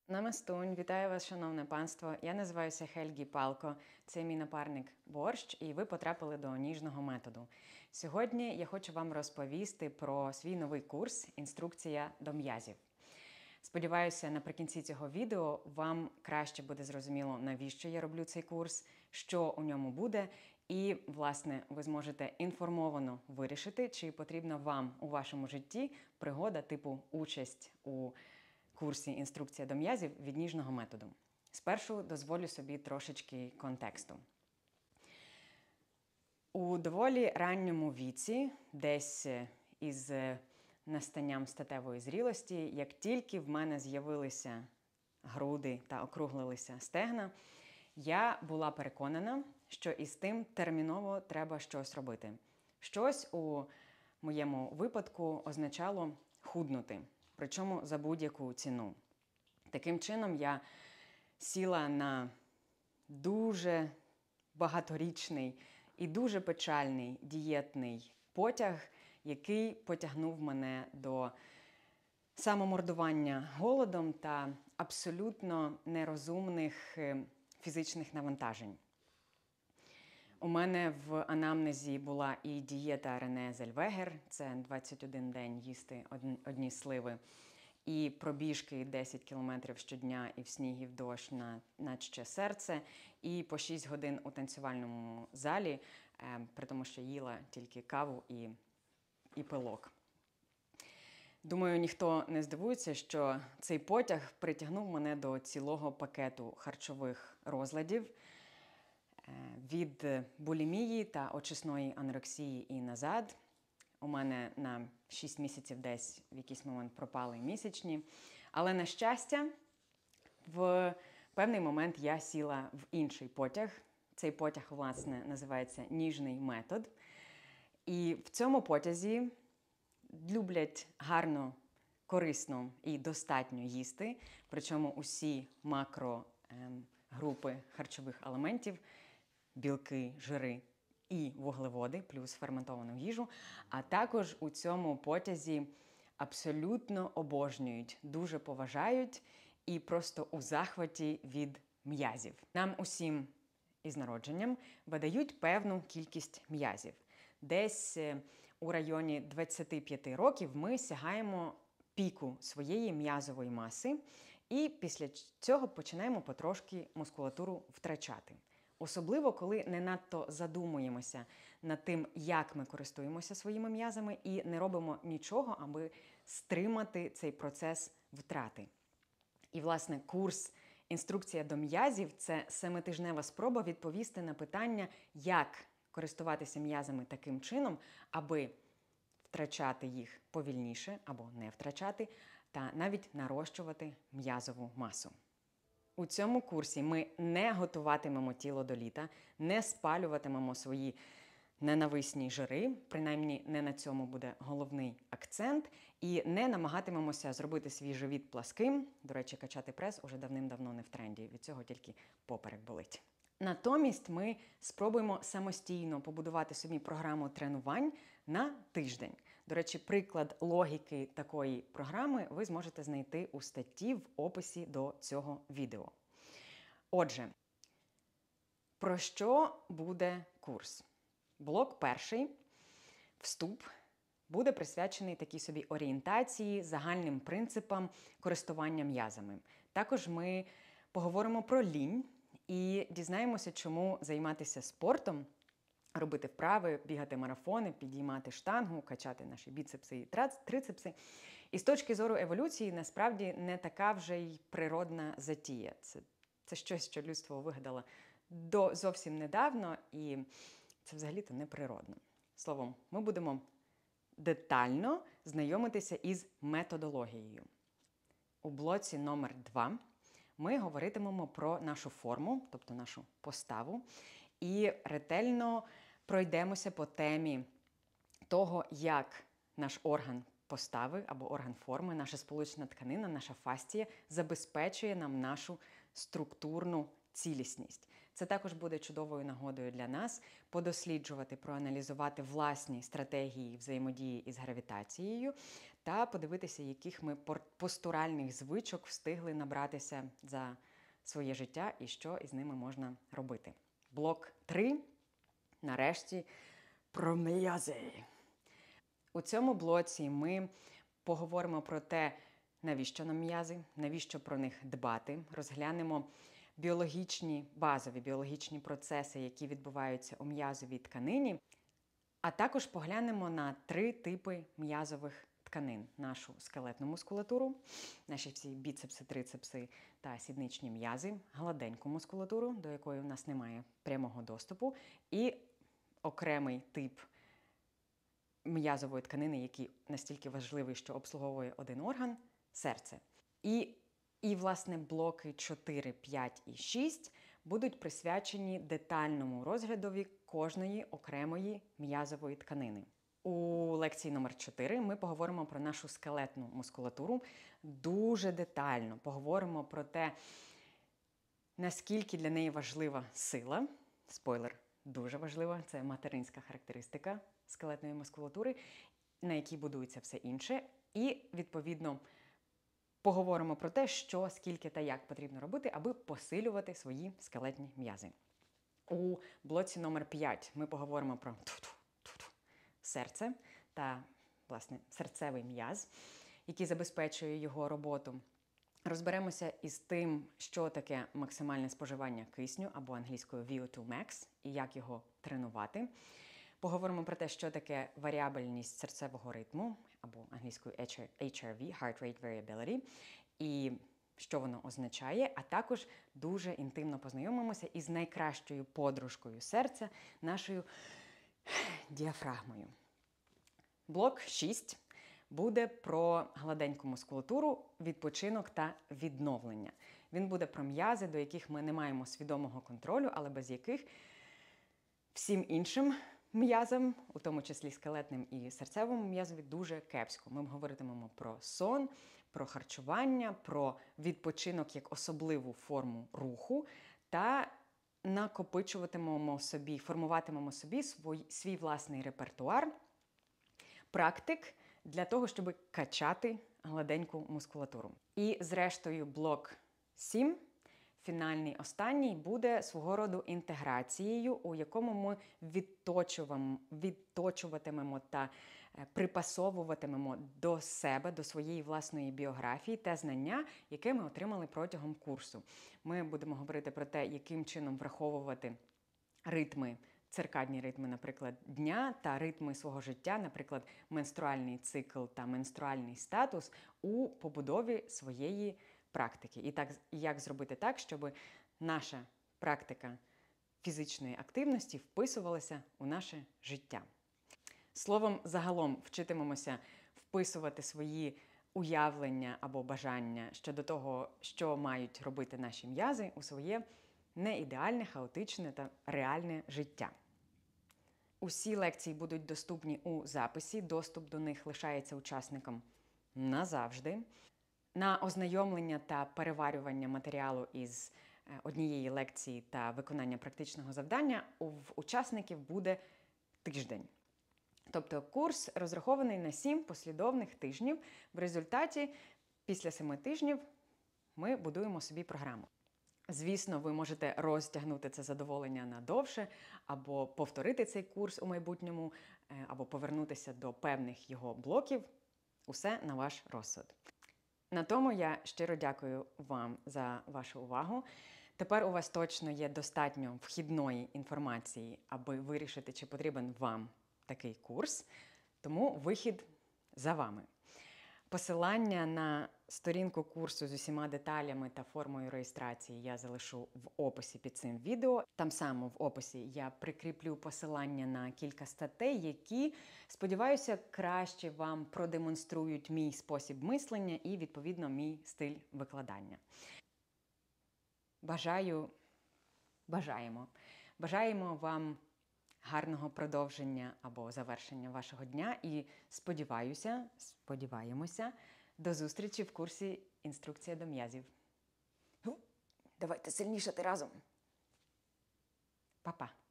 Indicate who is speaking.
Speaker 1: Намастунь, вітаю вас, шановне панство. Я називаюся Хельгі Палко, це мій напарник Борщ, і ви потрапили до ніжного методу. Сьогодні я хочу вам розповісти про свій новий курс «Інструкція до м'язів». Сподіваюся, наприкінці цього відео вам краще буде зрозуміло, навіщо я роблю цей курс, що у ньому буде, і, власне, ви зможете інформовано вирішити, чи потрібна вам у вашому житті пригода типу участь у курсі «Інструкція до м'язів» від ніжного методу. Спершу дозволю собі трошечки контексту. У доволі ранньому віці, десь із настанням статевої зрілості, як тільки в мене з'явилися груди та округлилися стегна, я була переконана, що із тим терміново треба щось робити. Щось у моєму випадку означало худнути, причому за будь-яку ціну. Таким чином я сіла на дуже багаторічний і дуже печальний дієтний потяг, який потягнув мене до самомордування голодом та абсолютно нерозумних фізичних навантажень. У мене в анамнезі була і дієта Рене Зельвегер, це 21 день їсти одні сливи, і пробіжки 10 кілометрів щодня і в сніг, і в дощ на чуже серце, і по 6 годин у танцювальному залі, при тому, що їла тільки каву і пилок. Думаю, ніхто не здивується, що цей потяг притягнув мене до цілого пакету харчових розладів, від булімії та очисної анорексії і назад. У мене на 6 місяців десь в якийсь момент пропали місячні. Але, на щастя, в певний момент я сіла в інший потяг. Цей потяг, власне, називається «Ніжний метод». І в цьому потязі люблять гарно, корисно і достатньо їсти. Причому усі макрогрупи харчових елементів – білки, жири і вуглеводи, плюс ферментовану їжу. А також у цьому потязі абсолютно обожнюють, дуже поважають і просто у захваті від м'язів. Нам усім із народженням видають певну кількість м'язів. Десь у районі 25 років ми сягаємо піку своєї м'язової маси і після цього починаємо потрошки мускулатуру втрачати. Особливо, коли не надто задумуємося над тим, як ми користуємося своїми м'язами і не робимо нічого, аби стримати цей процес втрати. І, власне, курс «Інструкція до м'язів» – це 7-тижнева спроба відповісти на питання, як користуватися м'язами таким чином, аби втрачати їх повільніше або не втрачати, та навіть нарощувати м'язову масу. У цьому курсі ми не готуватимемо тіло до літа, не спалюватимемо свої ненависні жири, принаймні не на цьому буде головний акцент, і не намагатимемося зробити свій живіт пласким. До речі, качати прес уже давним-давно не в тренді, від цього тільки поперек болить. Натомість ми спробуємо самостійно побудувати собі програму тренувань на тиждень. До речі, приклад логіки такої програми ви зможете знайти у статті в описі до цього відео. Отже, про що буде курс? Блок перший, вступ, буде присвячений такій собі орієнтації, загальним принципам користування м'язами. Також ми поговоримо про лінь і дізнаємося, чому займатися спортом, робити вправи, бігати марафони, підіймати штангу, качати наші біцепси і трицепси. І з точки зору еволюції, насправді, не така вже й природна затія. Це щось, що людство вигадало зовсім недавно, і це взагалі-то неприродно. Словом, ми будемо детально знайомитися із методологією. У блоці номер 2 ми говоритимемо про нашу форму, тобто нашу поставу, і ретельно пройдемося по темі того, як наш орган постави або орган форми, наша сполучна тканина, наша фасція забезпечує нам нашу структурну цілісність. Це також буде чудовою нагодою для нас подосліджувати, проаналізувати власні стратегії взаємодії із гравітацією та подивитися, яких ми постуральних звичок встигли набратися за своє життя і що із ними можна робити. Блок 3. Нарешті про м'язи. У цьому блоці ми поговоримо про те, навіщо нам м'язи, навіщо про них дбати, розглянемо базові біологічні процеси, які відбуваються у м'язовій тканині, а також поглянемо на 3 типи м'язових тканин. Нашу скелетну мускулатуру, наші всі біцепси, трицепси та сідничні м'язи, гладеньку мускулатуру, до якої в нас немає прямого доступу, і окремий тип м'язової тканини, який настільки важливий, що обслуговує один орган – серце. І, власне, блоки 4, 5 і 6 будуть присвячені детальному розглядові кожної окремої м'язової тканини. У лекції номер 4 ми поговоримо про нашу скелетну мускулатуру дуже детально. Поговоримо про те, наскільки для неї важлива сила. Спойлер, дуже важлива. Це материнська характеристика скелетної мускулатури, на якій будується все інше. І, відповідно, поговоримо про те, що, скільки та як потрібно робити, аби посилювати свої скелетні м'язи. У блоці номер 5 ми поговоримо про серце та, власне, серцевий м'яз, який забезпечує його роботу. Розберемося із тим, що таке максимальне споживання кисню, або англійською VO2 max, і як його тренувати. Поговоримо про те, що таке варіабельність серцевого ритму, або англійською HRV, Heart Rate Variability, і що воно означає, а також дуже інтимно познайомимося із найкращою подружкою серця, нашою діафрагмою. Блок 6 буде про гладеньку мускулатуру, відпочинок та відновлення. Він буде про м'язи, до яких ми не маємо свідомого контролю, але без яких всім іншим м'язам, у тому числі скелетним і серцевому м'язові, дуже кепсько. Ми говоритимемо про сон, про харчування, про відпочинок як особливу форму руху та формуватимемо собі свій власний репертуар практик для того, щоб качати гладеньку мускулатуру. І, зрештою, блок 7, фінальний, останній, буде свого роду інтеграцією, у якому ми відточуватимемо та припасовуватимемо до себе, до своєї власної біографії те знання, яке ми отримали протягом курсу. Ми будемо говорити про те, яким чином враховувати циркадні ритми, наприклад, дня та ритми свого життя, наприклад, менструальний цикл та менструальний статус у побудові своєї практики. І як зробити так, щоб наша практика фізичної активності вписувалася у наше життя. Словом, загалом вчитимемося вписувати свої уявлення або бажання щодо того, що мають робити наші м'язи у своє неідеальне, хаотичне та реальне життя. Усі лекції будуть доступні у записі, доступ до них лишається учасникам назавжди. На ознайомлення та переварювання матеріалу із однієї лекції та виконання практичного завдання в учасників буде тиждень. Тобто курс розрахований на 7 послідовних тижнів. В результаті, після 7 тижнів, ми будуємо собі програму. Звісно, ви можете розтягнути це задоволення надовше, або повторити цей курс у майбутньому, або повернутися до певних його блоків. Усе на ваш розсуд. На тому я щиро дякую вам за вашу увагу. Тепер у вас точно є достатньо вхідної інформації, аби вирішити, чи потрібен вам такий курс. Тому вихід за вами. Посилання на сторінку курсу з усіма деталями та формою реєстрації я залишу в описі під цим відео. Там само в описі я прикріплю посилання на кілька статей, які, сподіваюся, краще вам продемонструють мій спосіб мислення і, відповідно, мій стиль викладання. Бажаємо вам гарного продовження або завершення вашого дня і сподіваємося, до зустрічі в курсі «Інструкція до м'язів». Давайте сильнішати разом. Па-па!